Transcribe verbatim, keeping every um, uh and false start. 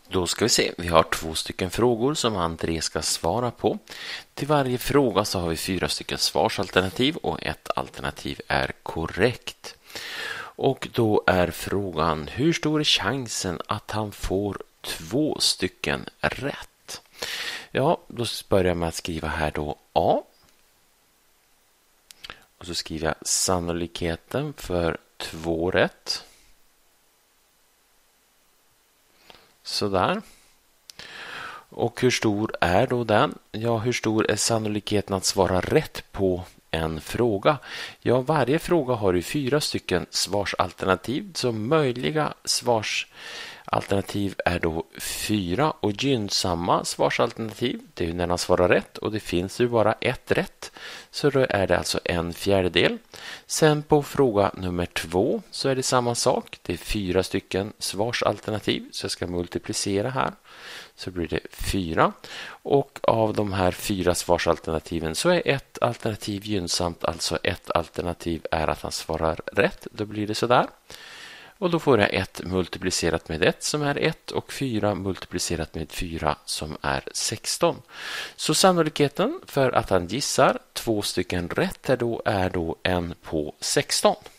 Då ska vi se, vi har två stycken frågor som André ska svara på. Till varje fråga så har vi fyra stycken svarsalternativ och ett alternativ är korrekt. Och då är frågan, hur stor är chansen att han får två stycken rätt? Ja, då börjar jag med att skriva här då A. Och så skriver jag sannolikheten för två rätt. Sådär. Och hur stor är då den? Ja, hur stor är sannolikheten att svara rätt på en fråga? Ja, varje fråga har ju fyra stycken svarsalternativ. Så möjliga svarsalternativ är då fyra. Och gynnsamma svarsalternativ, det är ju när man svarar rätt. Och det finns ju bara ett rätt. Så då är det alltså en fjärdedel. Sen på fråga nummer två så är det samma sak. Det är fyra stycken svarsalternativ. Så jag ska multiplicera här. Så blir det fyra. Och av de här fyra svarsalternativen så är ett alternativ gynnsamt. Alltså ett alternativ är att han svarar rätt. Då blir det så där. Och då får jag ett multiplicerat med ett som är ett och fyra multiplicerat med fyra som är sexton. Så sannolikheten för att han gissar två stycken rätt är då, är då en på sexton.